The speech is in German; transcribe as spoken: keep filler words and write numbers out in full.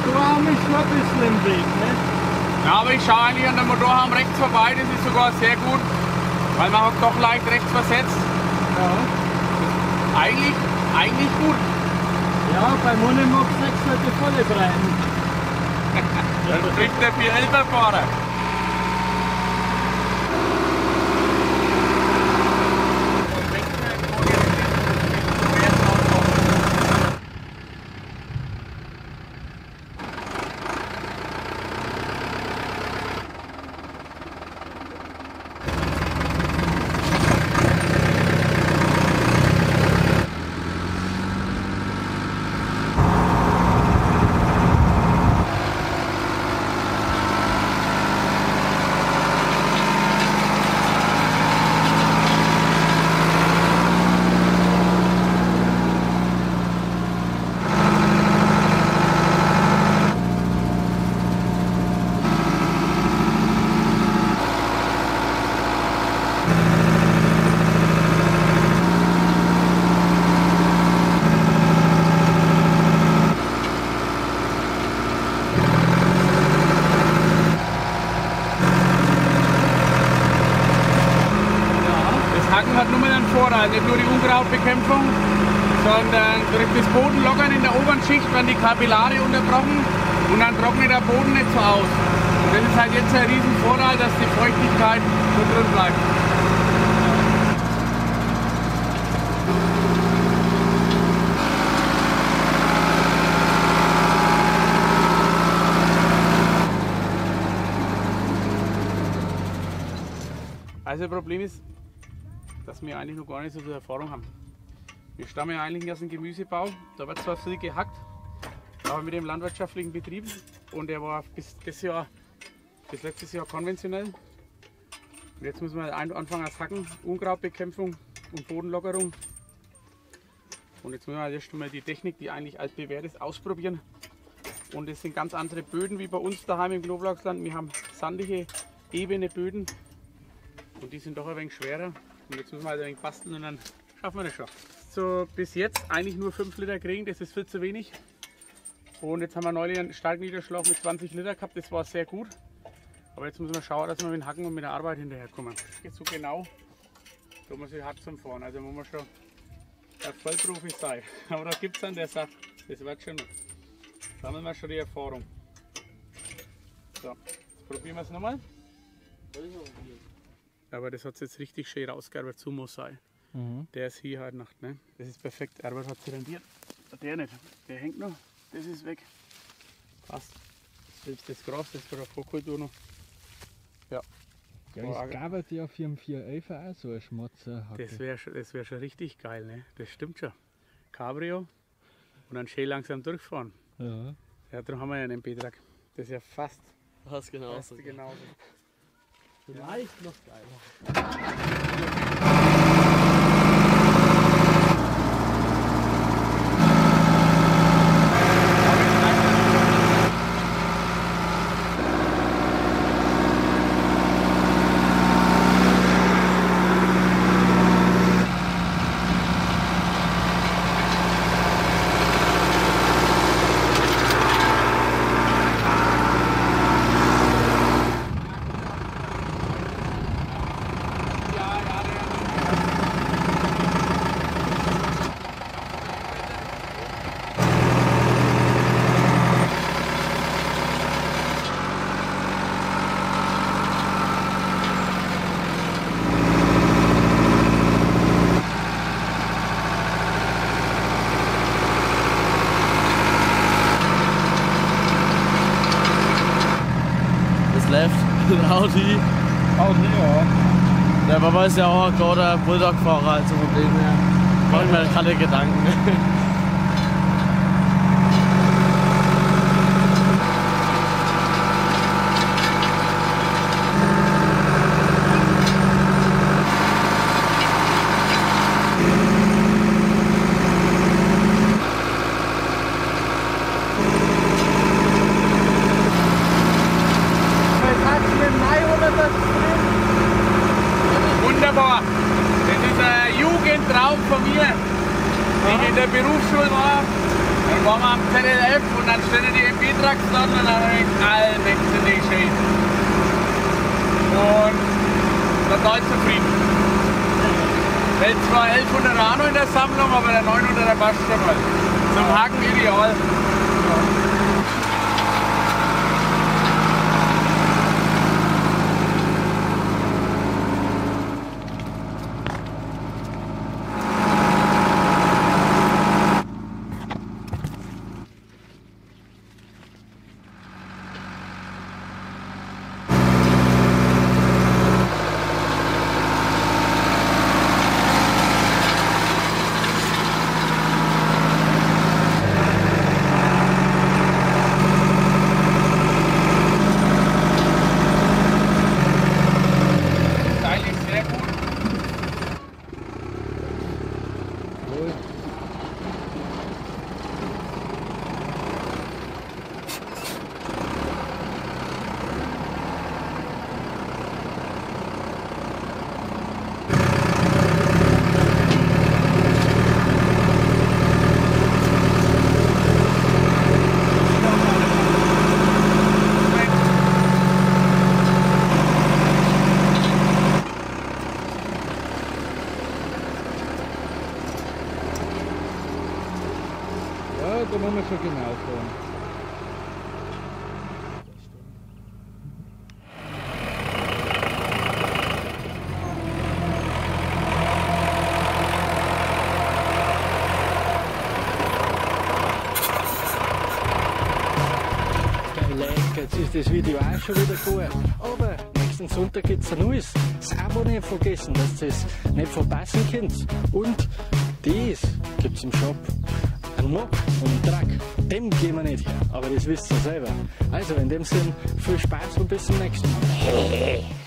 Motorarm ist schon ein bisschen im Weg, ne? Ja, aber ich schaue eigentlich an der Motorarm rechts vorbei, das ist sogar sehr gut, weil man hat doch leicht rechts versetzt. Ja. Eigentlich, eigentlich gut. Ja, beim Unimog sechs hat die volle Breiten. Dann spricht der vier elf Fahrer. Hat nur einen Vorteil, nicht nur die Unkrautbekämpfung, sondern durch das Bodenlockern in der oberen Schicht werden die Kapillare unterbrochen und dann trocknet der Boden nicht so aus. Und das ist halt jetzt ein riesen Vorteil, dass die Feuchtigkeit so drin bleibt. Also das Problem ist, dass wir eigentlich noch gar nicht so viel Erfahrung haben. Wir stammen ja eigentlich aus dem Gemüsebau, da wird zwar viel gehackt, aber mit dem landwirtschaftlichen Betrieb und der war bis, das Jahr, bis letztes Jahr konventionell. Und jetzt müssen wir anfangen als Hacken, Unkrautbekämpfung und Bodenlockerung. Und jetzt müssen wir erst mal die Technik, die eigentlich altbewährt ist, ausprobieren. Und es sind ganz andere Böden wie bei uns daheim im Knoblauchsland. Wir haben sandige, ebene Böden und die sind doch ein wenig schwerer. Und jetzt müssen wir halt ein wenig basteln und dann schaffen wir das schon. So bis jetzt eigentlich nur fünf Liter kriegen, das ist viel zu wenig. Und jetzt haben wir neulich einen starken Niederschlag mit zwanzig Liter gehabt, das war sehr gut. Aber jetzt müssen wir schauen, dass wir mit dem Hacken und mit der Arbeit hinterherkommen. Jetzt so genau, da muss ich hart zum Fahren, also muss man schon ein Vollprofi sein. Aber da gibt es einen, der sagt, das wird schon noch. Sammeln wir schon die Erfahrung. So, jetzt probieren wir es nochmal. Aber das hat jetzt richtig schön rausgearbeitet, so muss sein. Mhm. Der ist hier halt noch, ne? Das ist perfekt, Arbeit hat sich rendiert. Der nicht, der hängt noch, das ist weg. Passt. Selbst das Gras, das war der Fokultur noch. Ja. Ja, das gab ja für einen vier elf auch so ein Schmatzer. Das wäre das wär schon richtig geil, ne? Das stimmt schon. Cabrio und dann schön langsam durchfahren. Ja. Ja, darum haben wir ja einen Betrag. Das ist ja fast. Fast genauso. Fast genauso. Vielleicht noch geiler. Audi. Audi, ja. Der Papa ist ja auch gerade ein Bulldog-Fahrer, also von dem her mache ich mir keine Gedanken. Wunderbar. Das ist ein Jugendtraum von mir, den ich in der Beruf Mittagsstunden und dann habe ich alle Menschen nicht schön. Und dann war ich zufrieden. Hält zwar elfhundert Ahnung in der Sammlung, aber der neunhunderter passt schon mal. Zum Haken ideal. Da muss man schon genau fahren. Jetzt ist das Video auch schon wieder gut. Aber nächsten Sonntag gibt es ein neues. Das Abo nicht vergessen, dass ihr es nicht verpassen könnt. Und das gibt es im Shop. Ein Mob und ein Truck, dem gehen wir nicht her. Aber das wisst ihr selber. Also in dem Sinn, viel Spaß und bis zum nächsten Mal.